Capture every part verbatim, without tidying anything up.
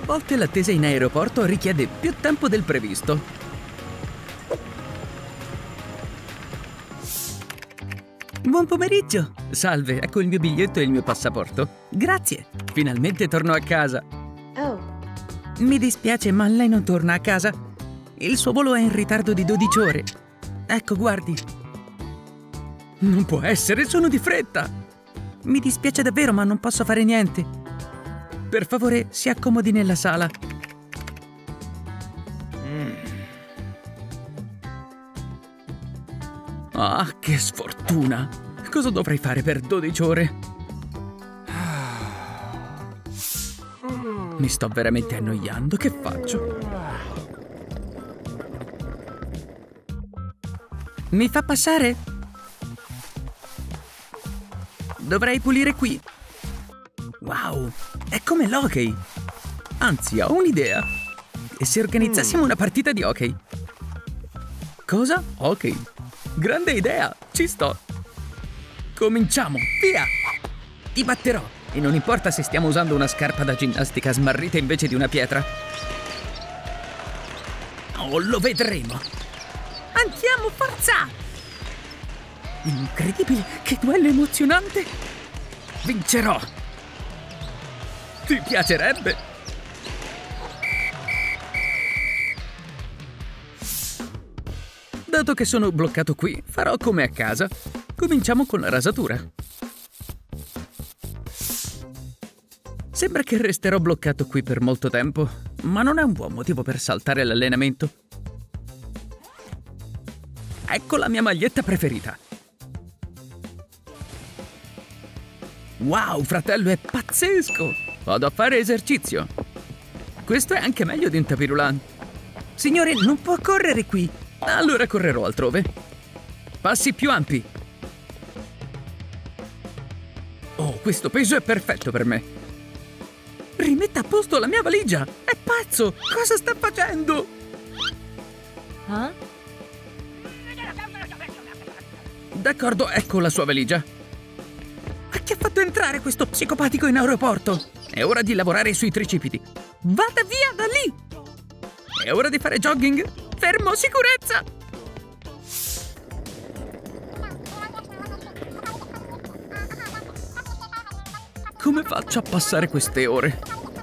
volte l'attesa in aeroporto richiede più tempo del previsto. Buon pomeriggio! Salve, ecco il mio biglietto e il mio passaporto. Grazie! Finalmente torno a casa. Oh. Mi dispiace, ma lei non torna a casa. Il suo volo è in ritardo di dodici ore. Ecco, guardi. Non può essere, sono di fretta! Mi dispiace davvero, ma non posso fare niente. Per favore, si accomodi nella sala. Mm. Ah, che sfortuna! Cosa dovrei fare per dodici ore? Mi sto veramente annoiando, che faccio? Mi fa passare? Dovrei pulire qui. Wow, è come l'hockey. Anzi, ho un'idea. E se organizzassimo una partita di hockey? Cosa? Hockey. Grande idea, ci sto. Cominciamo, via! Ti batterò. E non importa se stiamo usando una scarpa da ginnastica smarrita invece di una pietra. Oh, lo vedremo. Andiamo, forza! Incredibile, che duello emozionante! Vincerò! Ti piacerebbe? Dato che sono bloccato qui, farò come a casa. Cominciamo con la rasatura. Sembra che resterò bloccato qui per molto tempo, ma non è un buon motivo per saltare l'allenamento. Ecco la mia maglietta preferita. Wow, fratello, è pazzesco! Vado a fare esercizio. Questo è anche meglio di un tapirulan. Signore, non può correre qui. Allora correrò altrove. Passi più ampi. Oh, questo peso è perfetto per me. Rimetta a posto la mia valigia. È pazzo. Cosa sta facendo? Huh? D'accordo, ecco la sua valigia. Ma chi ha fatto entrare questo psicopatico in aeroporto? È ora di lavorare sui tricipiti. Vada via da lì! È ora di fare jogging. Fermo, sicurezza! Come faccio a passare queste ore?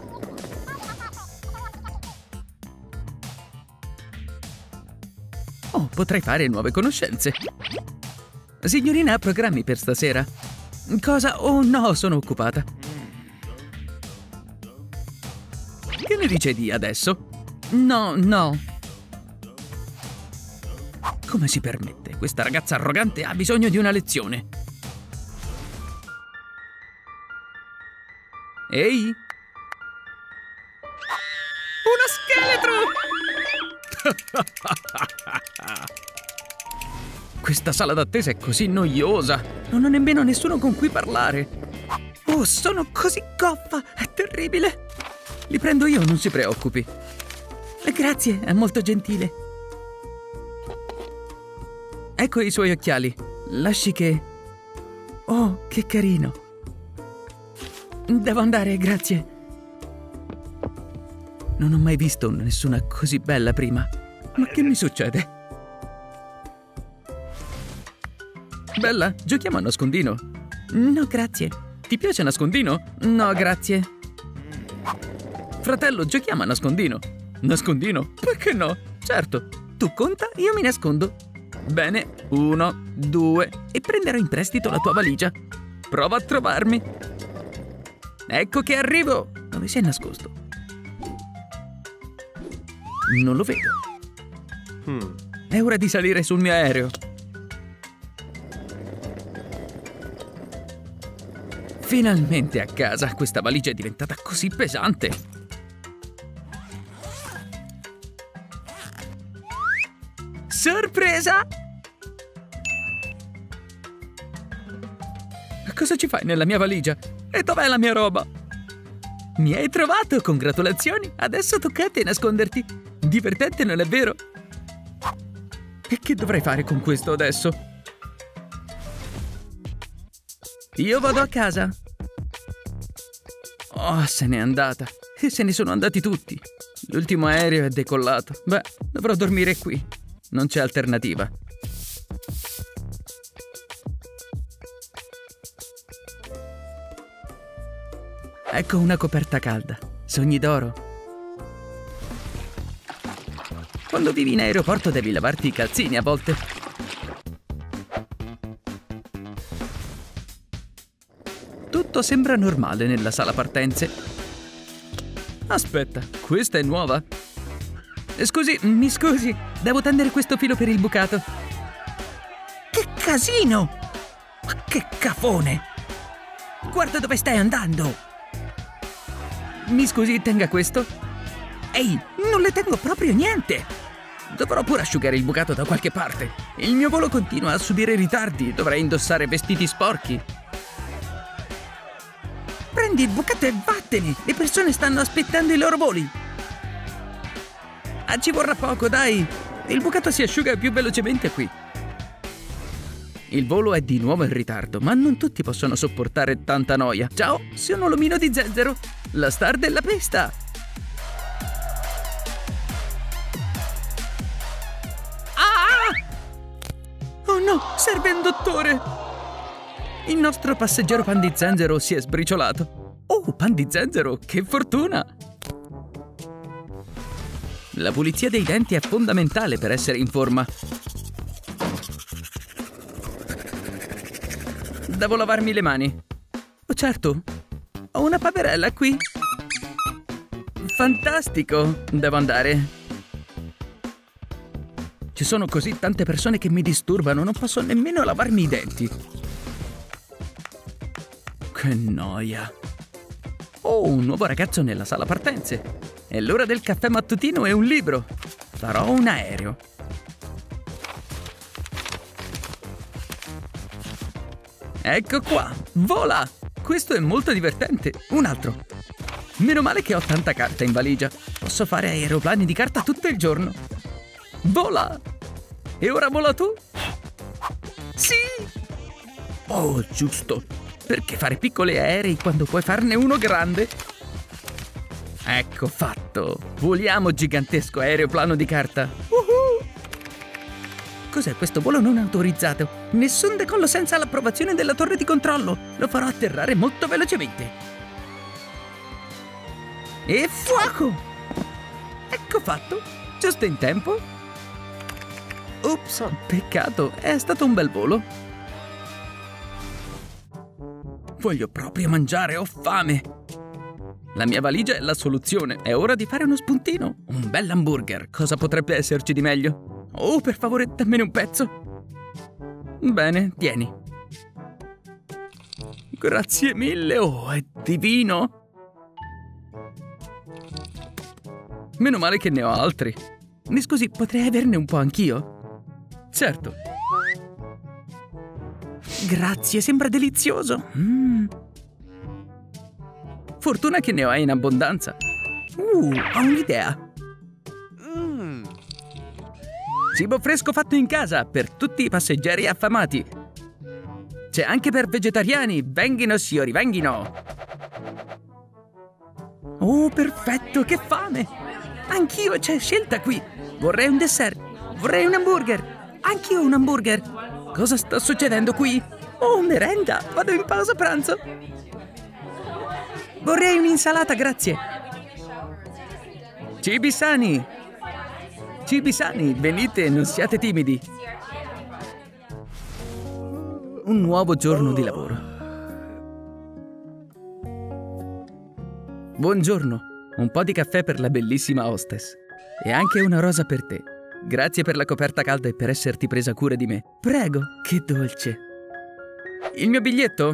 Oh, potrei fare nuove conoscenze. Signorina, ha programmi per stasera? Cosa? Oh no, sono occupata. Che ne dice di adesso? No, no. Come si permette? Questa ragazza arrogante ha bisogno di una lezione. Ehi? Uno scheletro! Questa sala d'attesa è così noiosa. Non ho nemmeno nessuno con cui parlare. Oh, sono così goffa. È terribile. Li prendo io, non si preoccupi. Grazie, è molto gentile. Ecco i suoi occhiali. Lasci che... Oh, che carino. Devo andare, grazie. Non ho mai visto nessuna così bella prima. Ma che mi succede? Bella, giochiamo a nascondino. No, grazie. Ti piace nascondino? No, grazie. Fratello, giochiamo a nascondino. Nascondino? Perché no? Certo. Tu conta, io mi nascondo. Bene, uno, due, e prenderò in prestito la tua valigia. Prova a trovarmi. Ecco che arrivo. Dove sei nascosto? Non lo vedo. Hmm. È ora di salire sul mio aereo. Finalmente a casa. Questa valigia è diventata così pesante. Sorpresa! Cosa ci fai nella mia valigia? E dov'è la mia roba? Mi hai trovato, congratulazioni! Adesso tocca a te nasconderti. Divertente, non è vero? E che dovrei fare con questo adesso? Io vado a casa. Oh, se n'è andata. E se ne sono andati tutti. L'ultimo aereo è decollato. Beh, dovrò dormire qui. Non c'è alternativa. Ecco una coperta calda. Sogni d'oro. Quando vivi in aeroporto devi lavarti i calzini a volte. Tutto sembra normale nella sala partenze. Aspetta, questa è nuova? Scusi, mi scusi, devo tendere questo filo per il bucato. Che casino! Ma che cafone! Guarda dove stai andando! Mi scusi, tenga questo. Ehi, non le tengo proprio niente! Dovrò pure asciugare il bucato da qualche parte. Il mio volo continua a subire ritardi. Dovrei indossare vestiti sporchi. Prendi il bucato e vattene! Le persone stanno aspettando i loro voli. Ah, ci vorrà poco, dai! Il bucato si asciuga più velocemente qui. Il volo è di nuovo in ritardo, ma non tutti possono sopportare tanta noia. Ciao, sono l'omino di Zenzero, la star della pista! Oh no, serve un dottore! Il nostro passeggero Pan di Zenzero si è sbriciolato. Oh, Pan di Zenzero, che fortuna! La pulizia dei denti è fondamentale per essere in forma. Devo lavarmi le mani. Oh, certo, ho una paperella qui. Fantastico! Devo andare. Ci sono così tante persone che mi disturbano, non posso nemmeno lavarmi i denti. Che noia. Oh, un nuovo ragazzo nella sala partenze. È l'ora del caffè mattutino e un libro. Farò un aereo. Ecco qua, vola! Questo è molto divertente. Un altro. Meno male che ho tanta carta in valigia. Posso fare aeroplani di carta tutto il giorno. Vola! E ora vola tu? Sì! Oh, giusto! Perché fare piccoli aerei quando puoi farne uno grande? Ecco fatto! Voliamo, gigantesco aeroplano di carta! Uh-huh. Cos'è questo volo non autorizzato? Nessun decollo senza l'approvazione della torre di controllo! Lo farò atterrare molto velocemente! E fuoco! Ecco fatto! Giusto in tempo! Ops, peccato, è stato un bel volo. Voglio proprio mangiare, ho fame. La mia valigia è la soluzione, è ora di fare uno spuntino. Un bel hamburger, cosa potrebbe esserci di meglio? Oh, per favore, dammene un pezzo. Bene, tieni. Grazie mille, oh, è divino. Meno male che ne ho altri. Mi scusi, potrei averne un po' anch'io? Certo. Grazie, sembra delizioso. Mm. Fortuna che ne ho in abbondanza. Uh, ho un'idea. Mm. Cibo fresco fatto in casa per tutti i passeggeri affamati. C'è anche per vegetariani. Venghino, signori, venghino. Oh, perfetto, che fame. Anch'io, c'è scelta qui. Vorrei un dessert. Vorrei un hamburger. Anch'io un hamburger. Cosa sta succedendo qui? Oh, merenda! Vado in pausa pranzo. Vorrei un'insalata, grazie. Cibi sani. Cibi sani, venite, non siate timidi. Un nuovo giorno di lavoro. Buongiorno. Un po' di caffè per la bellissima hostess. E anche una rosa per te. Grazie per la coperta calda e per esserti presa cura di me. Prego, che dolce. Il mio biglietto?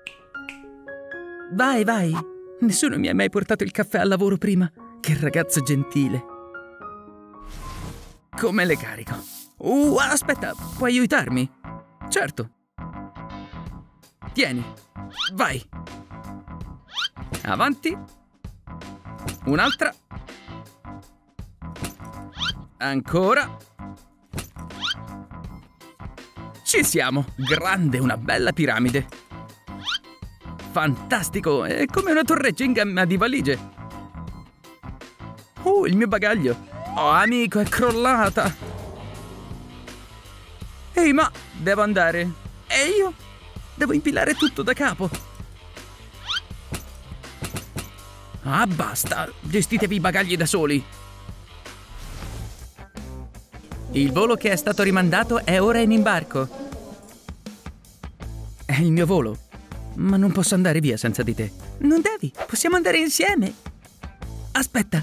Vai, vai. Nessuno mi ha mai portato il caffè al lavoro prima. Che ragazzo gentile. Come le carico? Uh, aspetta, puoi aiutarmi? Certo. Tieni. Vai. Avanti. Un'altra. Ancora. Ci siamo. Grande, una bella piramide. Fantastico! È come una torreggia in gamma di valigie. Uh, il mio bagaglio. Oh, amico, è crollata. Ehi, ma devo andare. E io? Devo impilare tutto da capo. Ah, basta! Gestitevi i bagagli da soli! Il volo che è stato rimandato è ora in imbarco. È il mio volo, ma non posso andare via senza di te. Non devi, possiamo andare insieme. Aspetta.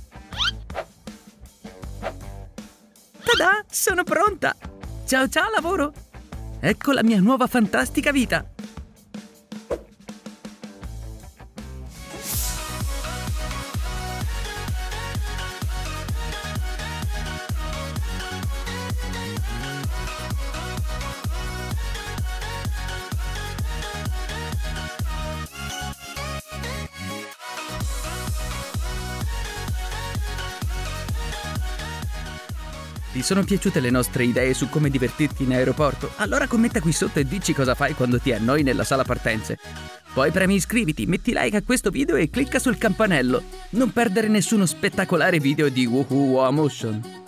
Tada, sono pronta! Ciao ciao lavoro! Ecco la mia nuova fantastica vita! Ti sono piaciute le nostre idee su come divertirti in aeroporto? Allora commenta qui sotto e dici cosa fai quando ti annoi nella sala partenze. Poi premi iscriviti, metti like a questo video e clicca sul campanello. Non perdere nessuno spettacolare video di Woohoo Wow Motion.